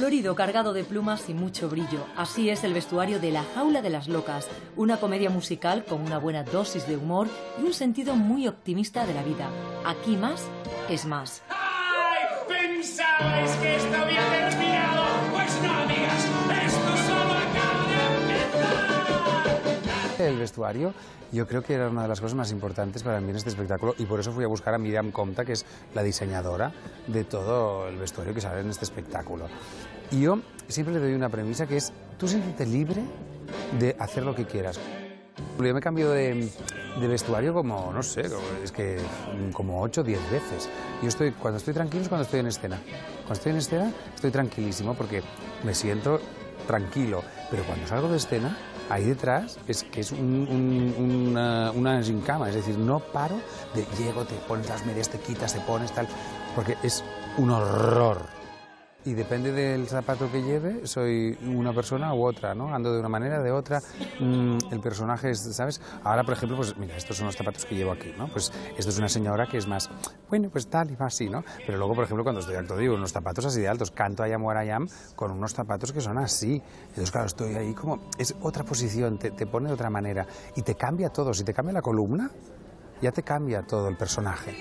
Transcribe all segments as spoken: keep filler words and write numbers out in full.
Colorido, cargado de plumas y mucho brillo. Así es el vestuario de La Jaula de las Locas, una comedia musical con una buena dosis de humor y un sentido muy optimista de la vida. Aquí más es más. ¡Ay! ¿Pensabais que esto había terminado? Pues no, amigas, esto solo acaba de empezar. El vestuario yo creo que era una de las cosas más importantes para mí en este espectáculo y por eso fui a buscar a Míriam Compta, que es la diseñadora de todo el vestuario que sale en este espectáculo. Y yo siempre le doy una premisa que es, tú siéntete libre de hacer lo que quieras. Yo me cambio de, de vestuario como, no sé, es que como ocho o diez veces. Yo estoy, cuando estoy tranquilo es cuando estoy en escena. Cuando estoy en escena estoy tranquilísimo porque me siento tranquilo, pero cuando salgo de escena, ahí detrás es que es un, un, una, una gincama, es decir, no paro de llego, te pones las medias, te quitas, te pones tal, porque es un horror. Y depende del zapato que lleve, soy una persona u otra, ¿no? Ando de una manera, de otra. Mm, el personaje es, ¿sabes? Ahora, por ejemplo, pues mira, estos son los zapatos que llevo aquí, ¿no? Pues esto es una señora que es más, bueno, pues tal y más así, ¿no? Pero luego, por ejemplo, cuando estoy acto, digo, unos zapatos así de altos, canto I Am What I Am con unos zapatos que son así. Entonces, claro, estoy ahí como, es otra posición, te, te pone de otra manera y te cambia todo. Si te cambia la columna, ya te cambia todo el personaje.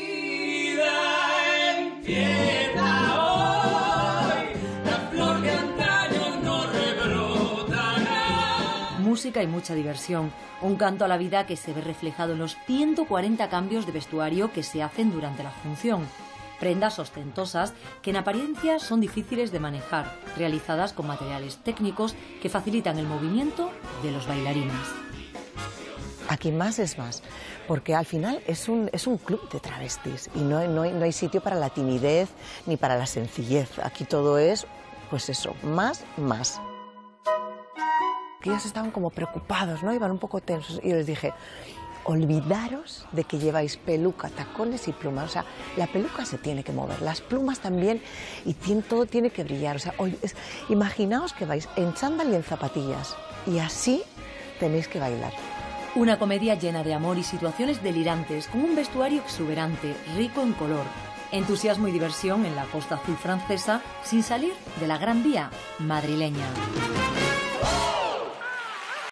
Música y mucha diversión, un canto a la vida que se ve reflejado en los ciento cuarenta cambios de vestuario que se hacen durante la función. Prendas ostentosas que en apariencia son difíciles de manejar, realizadas con materiales técnicos que facilitan el movimiento de los bailarines. Aquí más es más, porque al final es un, es un club de travestis y no, no, hay, no hay sitio para la timidez ni para la sencillez. Aquí todo es, pues eso, más, más. Que ellos estaban como preocupados, ¿no? Iban un poco tensos y yo les dije, olvidaros de que lleváis peluca, tacones y plumas. O sea, la peluca se tiene que mover, las plumas también y tiene, todo tiene que brillar. O sea, hoy es, imaginaos que vais en chándal y en zapatillas y así tenéis que bailar. Una comedia llena de amor y situaciones delirantes, con un vestuario exuberante, rico en color, entusiasmo y diversión en la Costa Azul francesa, sin salir de la Gran Vía madrileña.